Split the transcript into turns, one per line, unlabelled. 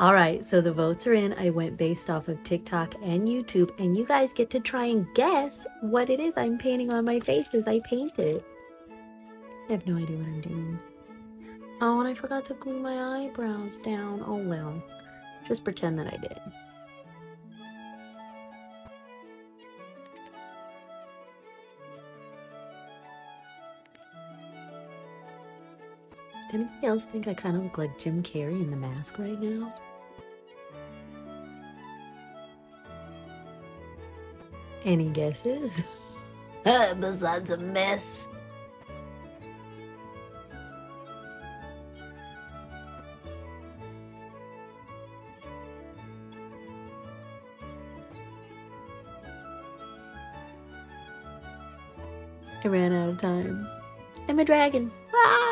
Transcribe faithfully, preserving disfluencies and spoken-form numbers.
All right, so the votes are in. I went based off of TikTok and YouTube, and you guys get to try and guess what it is I'm painting on my face as I paint it. I have no idea what I'm doing. Oh, and I forgot to glue my eyebrows down. Oh well, just pretend that I did. Does anybody else think I kind of look like Jim Carrey in The Mask right now? Any guesses? Besides a mess. I ran out of time. I'm a dragon. Ah!